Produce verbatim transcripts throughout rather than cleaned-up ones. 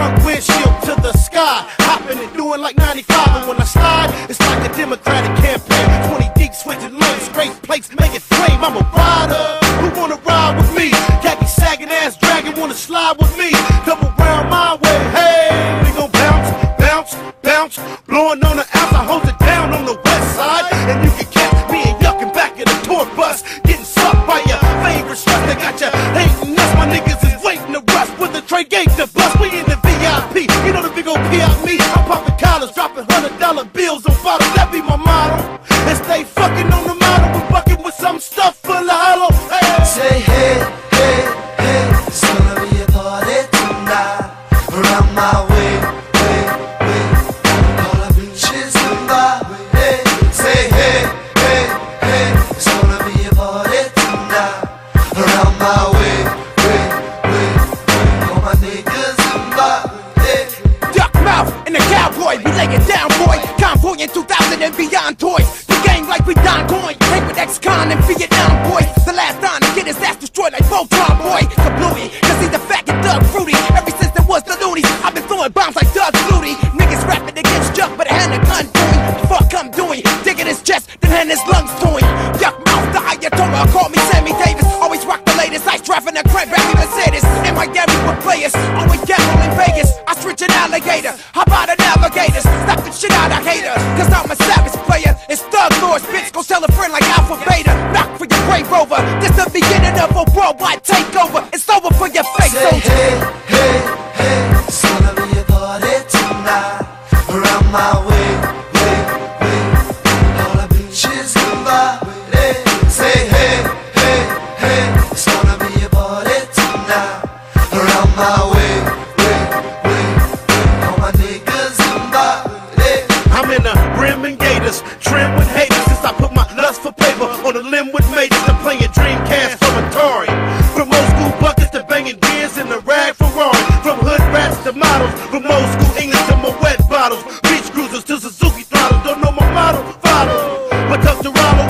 front windshield to the sky, hopping and doing like ninety-five. And when I slide, it's like a Democratic campaign. Twenty deep, switching lanes, straight plates, make it flame. I'm a rider. Who wanna ride with me? Khaki sagging ass dragon wanna slide with me. Double round my way, hey, we gon' bounce, bounce, bounce. Blowing on the ounce, I hold it down on the west side. And you can catch me and yucking back in the tour bus, getting sucked by your favorite struts. They got you hating us, my niggas is waiting to rush with the tray gate to bust. We in the V I P, you know the big old P out me. I'm popping collars, dropping hundred dollar bills on bottles. That be my motto. And stay fucking on the model, we bucking with some stuff full of hollow. Hey. Say hey, hey, hey, it's gonna be a party tonight. Around my way, way, way, all the bitches come by. Hey, say hey, hey, hey, it's gonna be a party tonight. Around my way, way, way, way, all my niggas come by. Hey. Duck mouth and the cowboy, we lay it down, boy. Convoy in two thousand and beyond toys. The game like we Don Coin, hang with ex-con and Vietnam boys. The last time to get his ass destroyed like Voltron boy. The bluey, cause he's the faggot Doug Fruity. Ever since there was the loonies, I've been throwing bombs like Doug Flutie. Niggas rapping against Chuck, but I hand a gun to him. Fuck I'm doing, digging his chest, then hand his lungs to him. Yuck mouth, the Ayatollah, call me Sammy Davis. Always rock the latest, ice driving a cranberry Mercedes. In my Gary with players, always gamble in Vegas. I switch an alligator, how about an alligator? Slap the shit out of haters, cause I'm a savage player. It's Thug Lords, bitch, go tell a friend like Alpha Beta. Knock for your Brave Rover, this the beginning of a worldwide takeover. It's over for your fake Say soldier. hey, hey, hey, it's gonna be a party tonight. Around my way, way, way, all the bitches come by. Hey, say hey, hey, hey, it's gonna be a party tonight. Around my way, way, way, all my niggas come by. Hey. I'm in a brim and gators, trim with haters. Since I put my lust for paper on a limb with majors. I'm playing Dreamcast from Atari. From old school buckets to banging beers in the rag Ferrari. From hood rats to models, from old school English to my wet bottles. Beach cruisers to Suzuki throttles. Don't know my model, follow. But Tuck the Rollo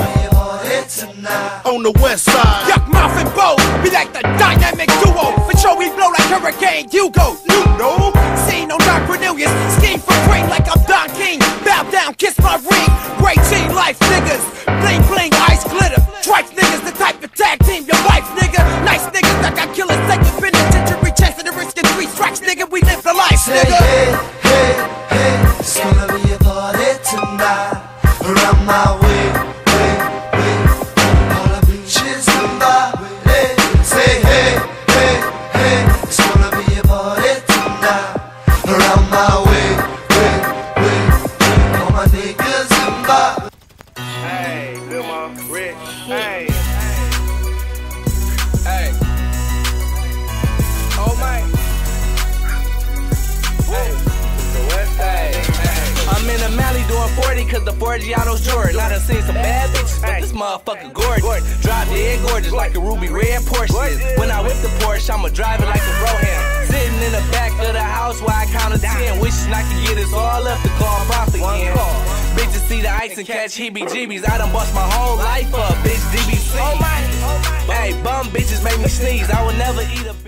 on the west side. Yuck mouth and bow, be like the dynamic duo. For sure we blow like Hurricane Hugo. You know, seen on Don Cornelius, scheme for green like I'm Don King. Bow down, kiss my ring. Great team life niggas, bling bling, ice glitter. Tripe niggas, the type of tag team your wife nigga. Nice niggas that got killers, take the penitentiary, chasing the risk in three strikes, nigga. We live the life, Say nigga. hey, hey, hey, it's gonna be a party tonight. Around my way, way, way, all the bitches come by. Hey, say hey, hey, hey, it's gonna be a party tonight. Around my way, way, way, all my niggas come by. Hey, Lil' Rich, hey, hey, oh my, hey, the West Side, hey. I'm in a Mally doing forty cause the Forgiato's Jordan. I done seen some bad bitches, but this motherfucker gorgeous. Drive dead gorgeous like a ruby red Porsche is. When I whip the Porsche, I'ma drive it like a Broham. Sitting in the back of the house while I count to ten. Wishing I could get us all up to call profit again. Bitches see the ice and catch heebie-jeebies. I done bust my whole life up, bitch, D B C. Hey, bum bitches make me sneeze. I would never eat a